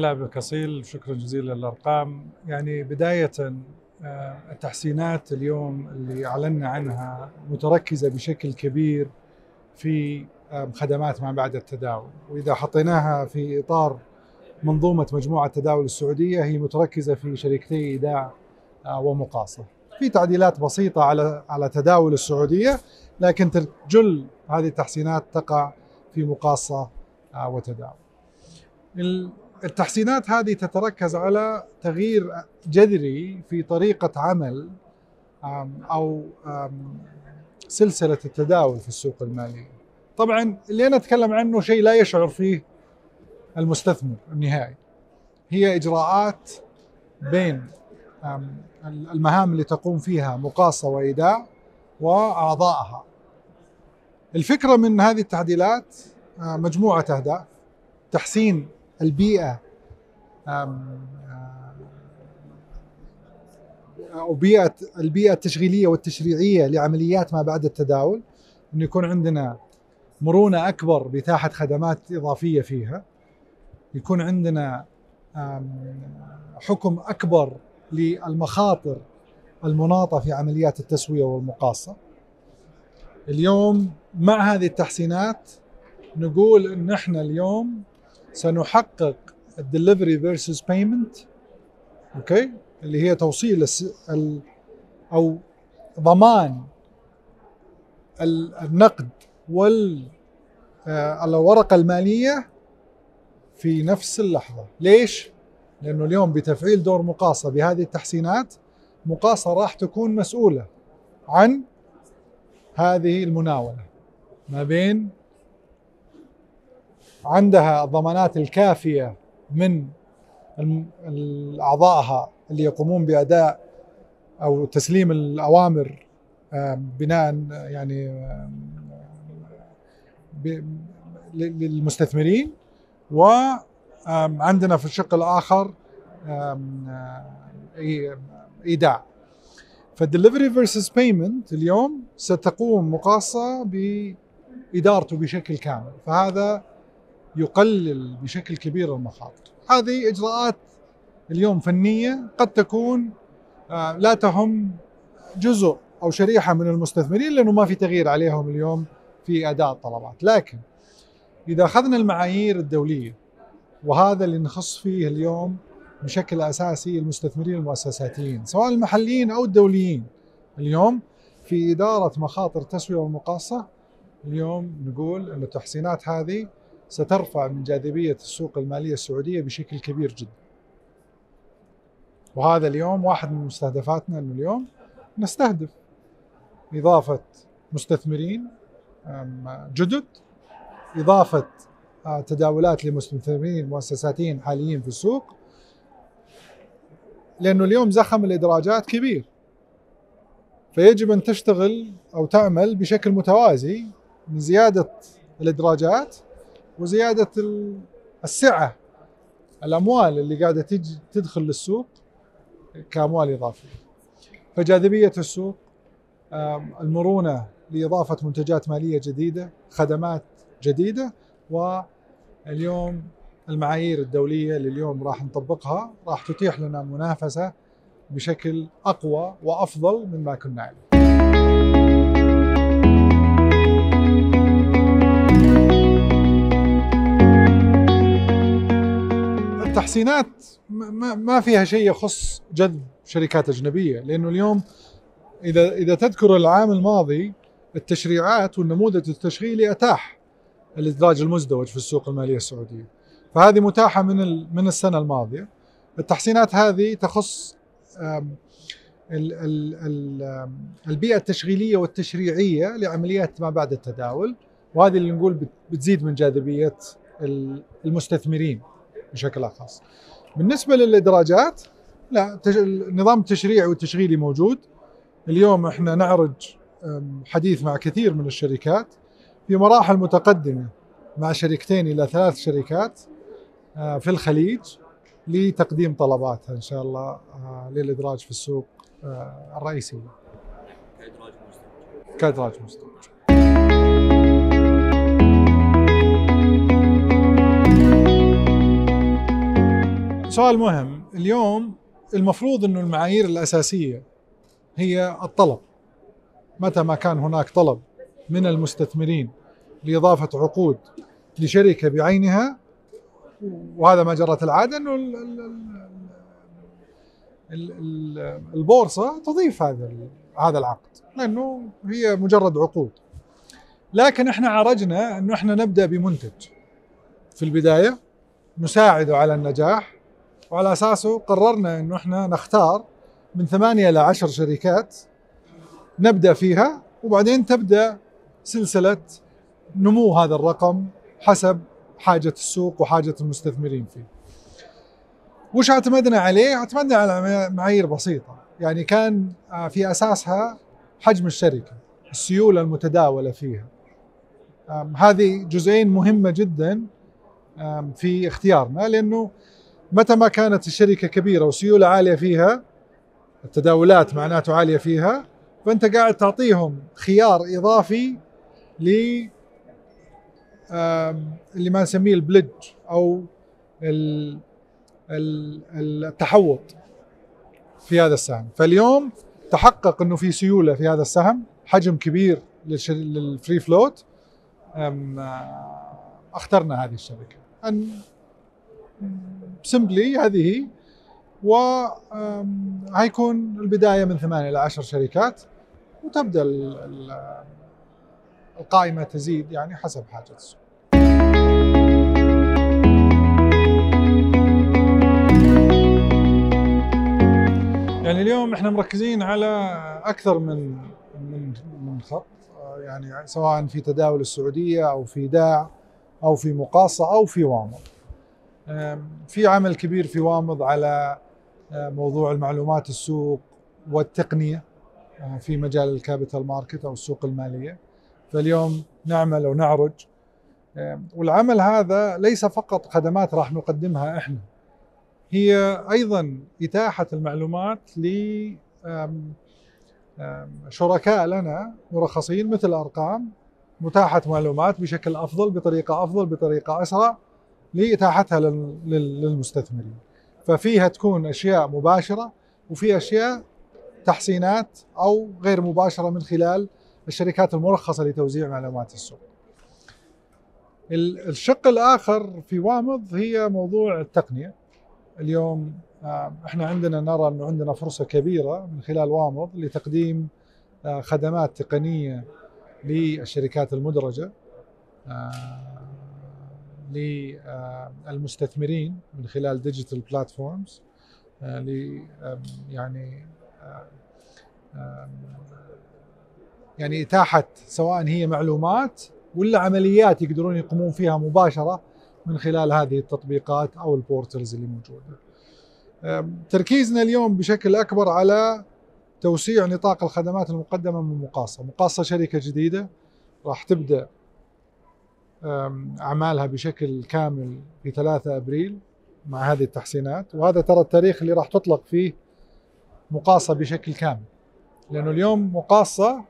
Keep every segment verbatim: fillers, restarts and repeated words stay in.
علاء بكصيل، شكرا جزيلا للأرقام. يعني بداية التحسينات اليوم اللي أعلنا عنها متركزة بشكل كبير في خدمات ما بعد التداول، وإذا حطيناها في إطار منظومة مجموعة التداول السعودية هي متركزة في شركتي إيداع ومقاصة. في تعديلات بسيطة على على تداول السعودية، لكن جل هذه التحسينات تقع في مقاصة وتداول. التحسينات هذه تتركز على تغيير جذري في طريقة عمل أو سلسلة التداول في السوق المالية. طبعا اللي أنا أتكلم عنه شيء لا يشعر فيه المستثمر النهائي، هي إجراءات بين المهام اللي تقوم فيها مقاصة وإيداع وأعضائها. الفكرة من هذه التعديلات مجموعة أهداف: تحسين البيئة أو بيئة البيئة التشغيلية والتشريعية لعمليات ما بعد التداول، إنه يكون عندنا مرونة أكبر بإتاحة خدمات إضافية فيها، يكون عندنا حكم أكبر للمخاطر المناطة في عمليات التسوية والمقاصة. اليوم مع هذه التحسينات نقول إن إحنا اليوم سنحقق الدليفري فيرسز بيمنت، أوكي، اللي هي توصيل ال أو ضمان النقد والورقة المالية في نفس اللحظة. ليش؟ لأنه اليوم بتفعيل دور مقاصة بهذه التحسينات، مقاصة راح تكون مسؤولة عن هذه المناولة، ما بين عندها الضمانات الكافية من أعضائها اللي يقومون بأداء أو تسليم الأوامر بناء يعني للمستثمرين، وعندنا في الشق الآخر إيداع. فالدليفري فيرسز بيمنت اليوم ستقوم مقاصة بإدارته بشكل كامل، فهذا يقلل بشكل كبير المخاطر. هذه إجراءات اليوم فنية قد تكون لا تهم جزء أو شريحة من المستثمرين لأنه ما في تغيير عليهم اليوم في أداء الطلبات، لكن إذا أخذنا المعايير الدولية، وهذا اللي نخص فيه اليوم بشكل أساسي المستثمرين المؤسساتيين سواء المحليين أو الدوليين، اليوم في إدارة مخاطر التسوية والمقاصة، اليوم نقول أن التحسينات هذه سترفع من جاذبية السوق المالية السعودية بشكل كبير جدا. وهذا اليوم واحد من مستهدفاتنا، أنه اليوم نستهدف إضافة مستثمرين جدد، إضافة تداولات لمستثمرين مؤسساتيين حاليين في السوق، لأنه اليوم زخم الإدراجات كبير، فيجب أن تشتغل أو تعمل بشكل متوازي من زيادة الإدراجات وزيادة السعة، الأموال اللي قاعدة تجي تدخل للسوق كأموال إضافية. فجاذبية السوق، المرونة لإضافة منتجات مالية جديدة، خدمات جديدة، واليوم المعايير الدولية اللي اليوم راح نطبقها راح تتيح لنا منافسة بشكل أقوى وأفضل مما كنا عليه. التحسينات ما فيها شيء يخص جذب شركات أجنبية، لأنه اليوم إذا إذا تذكر العام الماضي التشريعات والنموذج التشغيلي أتاح الإدراج المزدوج في السوق المالية السعودية، فهذه متاحة من من السنة الماضية. التحسينات هذه تخص البيئة التشغيلية والتشريعية لعمليات ما بعد التداول، وهذه اللي نقول بتزيد من جاذبية المستثمرين بشكل خاص. بالنسبة للإدراجات، لا، النظام التشريعي والتشغيلي موجود. اليوم احنا نعرج حديث مع كثير من الشركات في مراحل متقدمة، مع شركتين إلى ثلاث شركات في الخليج لتقديم طلباتها إن شاء الله للإدراج في السوق الرئيسية كإدراج مزدوج. كإدراج مزدوج. سؤال مهم. اليوم المفروض أنه المعايير الأساسية هي الطلب. متى ما كان هناك طلب من المستثمرين لإضافة عقود لشركة بعينها، وهذا ما جرت العادة، أنه البورصة تضيف هذا هذا العقد، لأنه هي مجرد عقود. لكن احنا عرجنا أنه احنا نبدأ بمنتج في البداية نساعده على النجاح، وعلى أساسه قررنا أنه احنا نختار من ثمانية إلى عشر شركات نبدأ فيها، وبعدين تبدأ سلسلة نمو هذا الرقم حسب حاجة السوق وحاجة المستثمرين فيه. وش اعتمدنا عليه؟ اعتمدنا على معايير بسيطة، يعني كان في أساسها حجم الشركة، السيولة المتداولة فيها. هذه جزئين مهمة جدا في اختيارنا، لأنه متى ما كانت الشركة كبيرة وسيولة عالية فيها، التداولات معناته عالية فيها، فأنت قاعد تعطيهم خيار إضافي ل اللي ما نسميه البلج أو التحوط في هذا السهم. فاليوم تحقق أنه في سيولة في هذا السهم، حجم كبير للفري فلوت، اخترنا هذه الشركة أن سمبلي هذه، وهيكون البداية من ثمانية إلى عشر شركات، وتبدأ القائمة تزيد يعني حسب حاجة السوق. يعني اليوم احنا مركزين على أكثر من من من خط، يعني سواء في تداول السعودية أو في داع أو في مقاصة أو في وامض. في عمل كبير في وامض على موضوع المعلومات السوق والتقنية في مجال الكابيتال ماركت أو السوق المالية. فاليوم نعمل ونعرج، والعمل هذا ليس فقط خدمات راح نقدمها احنا، هي أيضا إتاحة المعلومات لشركاء لنا مرخصين مثل أرقام، متاحة معلومات بشكل أفضل، بطريقة أفضل، بطريقة أسرع، لإتاحتها للمستثمرين. ففيها تكون أشياء مباشرة، وفي أشياء تحسينات أو غير مباشرة من خلال الشركات المرخصة لتوزيع معلومات السوق. الشق الآخر في وامض هي موضوع التقنية. اليوم احنا عندنا نرى أنه عندنا فرصة كبيرة من خلال وامض لتقديم خدمات تقنية للشركات المدرجة للمستثمرين من خلال ديجيتال بلاتفورمز، يعني يعني إتاحة سواء هي معلومات ولا عمليات يقدرون يقومون فيها مباشرة من خلال هذه التطبيقات أو البورتلز اللي موجودة. تركيزنا اليوم بشكل أكبر على توسيع نطاق الخدمات المقدمة من مقاصة. مقاصة شركة جديدة راح تبدأ أعمالها بشكل كامل في ثلاثة أبريل مع هذه التحسينات، وهذا ترى التاريخ اللي راح تطلق فيه مقاصة بشكل كامل، لأنه اليوم مقاصة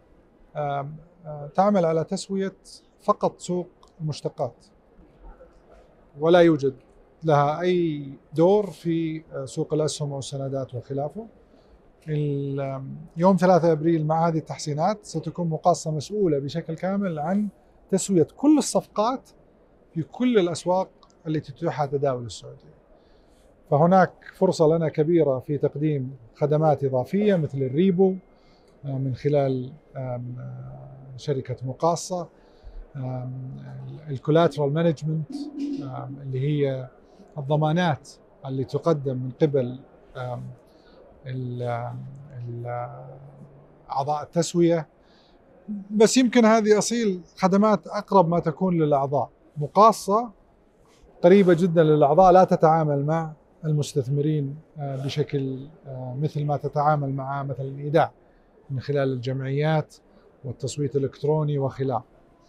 تعمل على تسوية فقط سوق المشتقات، ولا يوجد لها أي دور في سوق الأسهم أو السندات وخلافه. يوم ثلاثة أبريل مع هذه التحسينات ستكون مقاصة مسؤولة بشكل كامل عن تسوية كل الصفقات في كل الأسواق التي تتيحها تداول السعودية. فهناك فرصة لنا كبيرة في تقديم خدمات إضافية مثل الريبو من خلال شركة مقاصة، الكولاترال مانجمنت اللي هي الضمانات اللي تقدم من قبل أعضاء التسوية. بس يمكن هذه أصيل خدمات أقرب ما تكون للأعضاء. مقاصة قريبة جدا للأعضاء، لا تتعامل مع المستثمرين بشكل مثل ما تتعامل مع مثلا الإيداع من خلال الجمعيات والتصويت الإلكتروني وخلافه.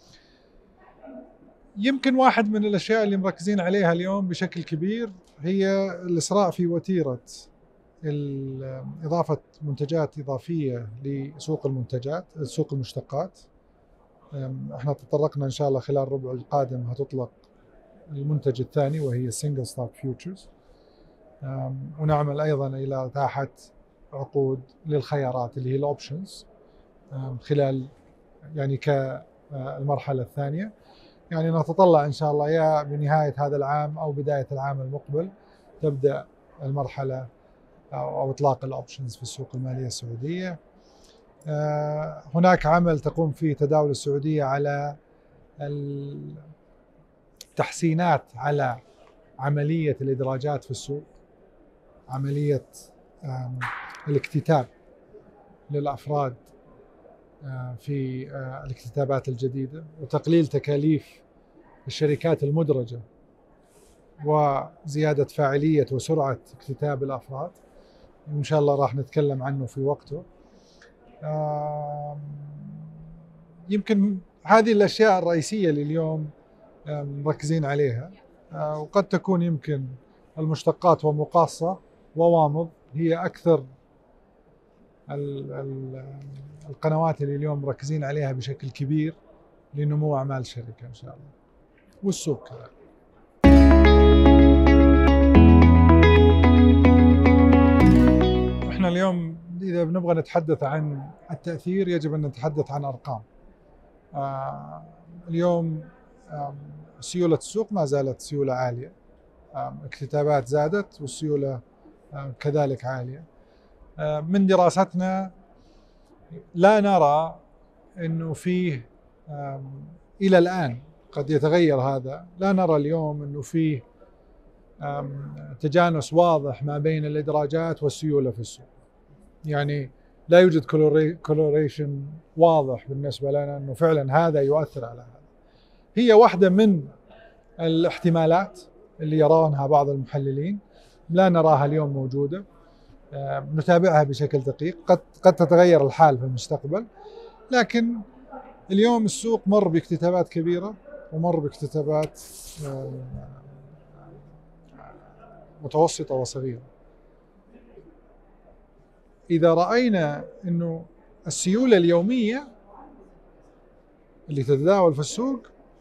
يمكن واحد من الأشياء اللي مركزين عليها اليوم بشكل كبير هي الإسراع في وتيرة إضافة منتجات إضافية لسوق المنتجات سوق المشتقات. احنا تطرقنا إن شاء الله خلال الربع القادم هتطلق المنتج الثاني وهي السنجل ستوك فيوتشرز. ونعمل أيضا إلى إتاحة عقود للخيارات اللي هي الأوبشنز خلال يعني كالمرحلة الثانية. يعني نتطلع إن شاء الله يا بنهاية هذا العام أو بداية العام المقبل تبدأ المرحلة أو إطلاق الأوبشنز في السوق المالية السعودية. هناك عمل تقوم فيه تداول السعودية على التحسينات على عملية الإدراجات في السوق، عملية الاكتتاب للأفراد في الاكتتابات الجديدة، وتقليل تكاليف الشركات المدرجة، وزيادة فاعلية وسرعة اكتتاب الأفراد. إن شاء الله راح نتكلم عنه في وقته. يمكن هذه الأشياء الرئيسية اللي اليوم مركزين عليها، وقد تكون يمكن المشتقات ومقاصة ووامض هي أكثر القنوات اللي اليوم مركزين عليها بشكل كبير لنمو أعمال الشركة إن شاء الله، والسوق كذلك. احنا اليوم إذا بنبغى نتحدث عن التأثير يجب أن نتحدث عن أرقام. آه اليوم آه سيولة السوق ما زالت سيولة عالية، آه اكتتابات زادت والسيولة آه كذلك عالية. آه من دراستنا لا نرى أنه فيه آه إلى الآن، قد يتغير هذا، لا نرى اليوم أنه فيه آه تجانس واضح ما بين الإدراجات والسيولة في السوق. يعني لا يوجد كولوريشن واضح بالنسبة لنا أنه فعلا هذا يؤثر على هذا. هي واحدة من الاحتمالات اللي يرونها بعض المحللين، لا نراها اليوم موجودة، نتابعها بشكل دقيق. قد قد تتغير الحال في المستقبل، لكن اليوم السوق مر باكتتابات كبيرة ومر باكتتابات متوسطة وصغيرة. إذا رأينا أنه السيولة اليومية اللي تتداول في السوق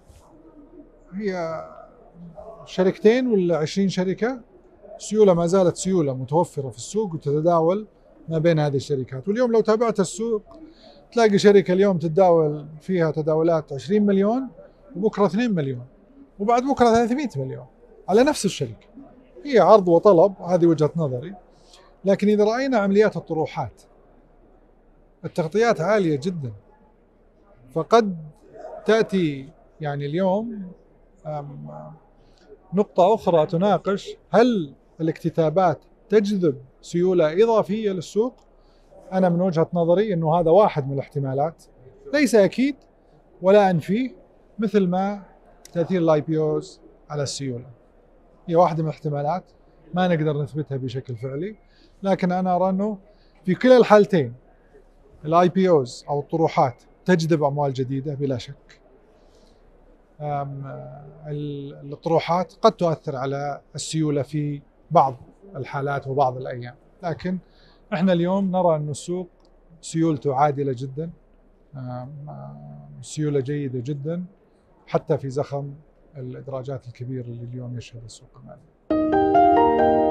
هي شركتين ولا عشرين شركة، سيولة ما زالت سيولة متوفرة في السوق وتتداول ما بين هذه الشركات. واليوم لو تابعت السوق تلاقي شركة اليوم تتداول فيها تداولات عشرين مليون، وبكرة اثنين مليون، وبعد بكرة ثلاثمئة مليون على نفس الشركة. هي عرض وطلب، هذه وجهة نظري. لكن إذا رأينا عمليات الطروحات التغطيات عالية جدا، فقد تأتي يعني اليوم نقطة أخرى تناقش هل الاكتتابات تجذب سيولة إضافية للسوق. أنا من وجهة نظري أنه هذا واحد من الاحتمالات، ليس أكيد ولا أنفيه، مثل ما تأثير الاي بي اوز على السيولة هي واحدة من الاحتمالات ما نقدر نثبتها بشكل فعلي. لكن أنا أرى أنه في كلا الحالتين الاي بي اوز أو الطروحات تجذب أموال جديدة بلا شك. الطروحات قد تؤثر على السيولة في بعض الحالات وبعض الأيام، لكن احنا اليوم نرى أن السوق سيولته عادلة جدا، سيولة جيدة جدا حتى في زخم الإدراجات الكبير اللي اليوم يشهد السوق المالي.